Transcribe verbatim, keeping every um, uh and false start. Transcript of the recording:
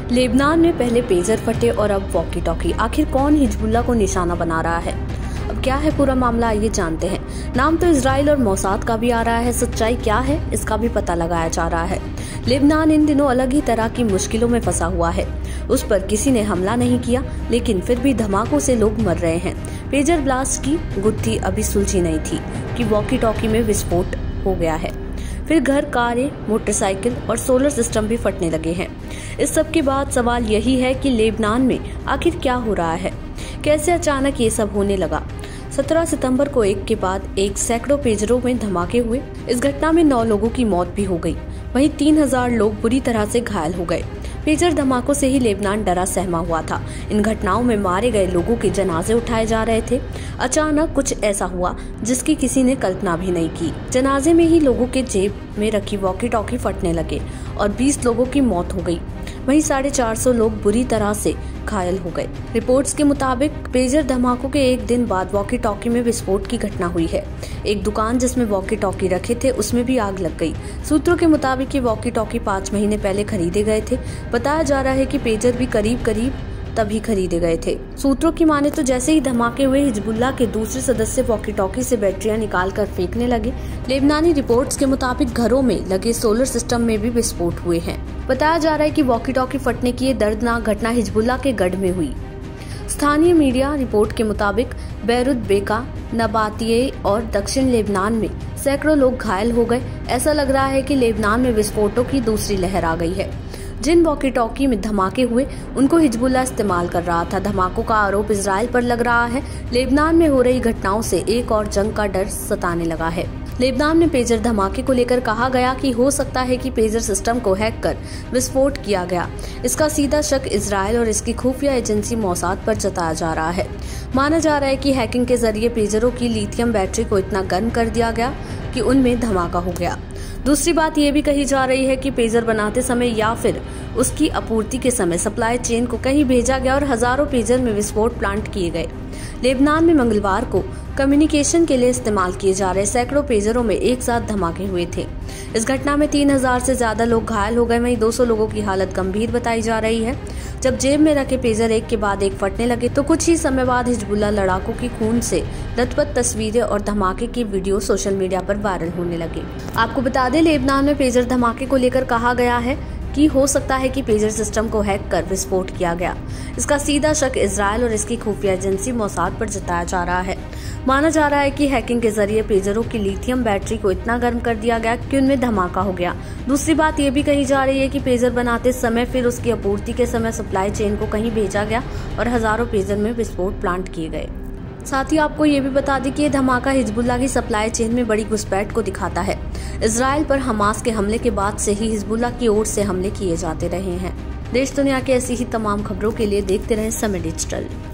Lebanon में पहले pager फटे और अब वॉकी टॉकी। आखिर कौन हिजबुल्लाह को निशाना बना रहा है? अब क्या है पूरा मामला, आइए जानते हैं। नाम तो इजराइल और मोसाद का भी आ रहा है, सच्चाई क्या है इसका भी पता लगाया जा रहा है। लेबनान इन दिनों अलग ही तरह की मुश्किलों में फंसा हुआ है। उस पर किसी ने हमला नहीं किया, लेकिन फिर भी धमाकों से लोग मर रहे हैं। पेजर ब्लास्ट की गुत्थी अभी सुलझी नहीं थी कि वॉकी टॉकी में विस्फोट हो गया है। फिर घर, कारें, मोटरसाइकिल और सोलर सिस्टम भी फटने लगे हैं। इस सब के बाद सवाल यही है कि लेबनान में आखिर क्या हो रहा है, कैसे अचानक ये सब होने लगा। सत्रह सितंबर को एक के बाद एक सैकड़ों पेजरों में धमाके हुए। इस घटना में नौ लोगों की मौत भी हो गई, वहीं तीन हजार लोग बुरी तरह से घायल हो गए। पेजर धमाकों से ही लेबनान डरा सहमा हुआ था। इन घटनाओं में मारे गए लोगों के जनाजे उठाए जा रहे थे। अचानक कुछ ऐसा हुआ जिसकी किसी ने कल्पना भी नहीं की। जनाजे में ही लोगों के जेब में रखी वॉकी टॉकी फटने लगे और बीस लोगों की मौत हो गई। वहीं साढ़े चार सौ लोग बुरी तरह से घायल हो गए। रिपोर्ट्स के मुताबिक पेजर धमाकों के एक दिन बाद वॉकी टॉकी में विस्फोट की घटना हुई है। एक दुकान जिसमें वॉकी टॉकी रखे थे उसमें भी आग लग गई। सूत्रों के मुताबिक ये वॉकी टॉकी पाँच महीने पहले खरीदे गए थे। बताया जा रहा है कि पेजर भी करीब करीब तभी खरीदे गए थे। सूत्रों की माने तो जैसे ही धमाके हुए, हिजबुल्लाह के दूसरे सदस्य वॉकी टॉकी से बैटरियां निकाल कर फेंकने लगे। लेबनानी रिपोर्ट्स के मुताबिक घरों में लगे सोलर सिस्टम में भी विस्फोट हुए हैं। बताया जा रहा है कि वॉकी टॉकी फटने की ये दर्दनाक घटना हिजबुल्लाह के गढ़ में हुई। स्थानीय मीडिया रिपोर्ट के मुताबिक बैरूत, बेका, नबातिये और दक्षिण लेबनान में सैकड़ों लोग घायल हो गए। ऐसा लग रहा है कि लेबनान में विस्फोटों की दूसरी लहर आ गई है। जिन वॉकी टॉकी में धमाके हुए उनको हिजबुल्लाह इस्तेमाल कर रहा था। धमाकों का आरोप इजराइल पर लग रहा है। लेबनान में हो रही घटनाओं से एक और जंग का डर सताने लगा है। लेबनान में पेजर धमाके को लेकर कहा गया कि हो सकता है कि पेजर सिस्टम को हैक कर विस्फोट किया गया। इसका सीधा शक इजराइल और इसकी खुफिया एजेंसी मोसाद पर जताया जा रहा है। माना जा रहा है कि हैकिंग के जरिए पेजरों की लिथियम बैटरी को इतना गर्म कर दिया गया कि उनमें धमाका हो गया। दूसरी बात यह भी कही जा रही है कि पेजर बनाते समय या फिर उसकी आपूर्ति के समय सप्लाई चेन को कहीं भेजा गया और हजारों पेजर में विस्फोट प्लांट किए गए। लेबनान में मंगलवार को कम्युनिकेशन के लिए इस्तेमाल किए जा रहे सैकड़ों पेजरों में एक साथ धमाके हुए थे। इस घटना में तीन हजार से ज्यादा लोग घायल हो गए, वहीं दो सौ लोगों की हालत गंभीर बताई जा रही है। जब जेब में रखे पेजर एक के बाद एक फटने लगे तो कुछ ही समय बाद हिजबुल्लाह लड़ाकों की खून से लथपथ तस्वीरें और धमाके की वीडियो सोशल मीडिया पर वायरल होने लगे। आपको बता दें, लेबनान में पेजर धमाके को लेकर कहा गया है कि हो सकता है कि पेजर सिस्टम को हैक कर विस्फोट किया गया। इसका सीधा शक इजराइल और इसकी खुफिया एजेंसी मोसाद पर जताया जा रहा है। माना जा रहा है कि हैकिंग के जरिए पेजरों की लिथियम बैटरी को इतना गर्म कर दिया गया कि उनमें धमाका हो गया। दूसरी बात यह भी कही जा रही है कि पेजर बनाते समय फिर उसकी आपूर्ति के समय सप्लाई चेन को कहीं भेजा गया और हजारों पेजर में विस्फोट प्लांट किए गए। साथ ही आपको ये भी बता दें कि ये धमाका हिजबुल्लाह की सप्लाई चेन में बड़ी घुसपैठ को दिखाता है। इजराइल पर हमास के हमले के बाद से ही हिजबुल्लाह की ओर से हमले किए जाते रहे हैं। देश दुनिया की ऐसी ही तमाम खबरों के लिए देखते रहें समय डिजिटल।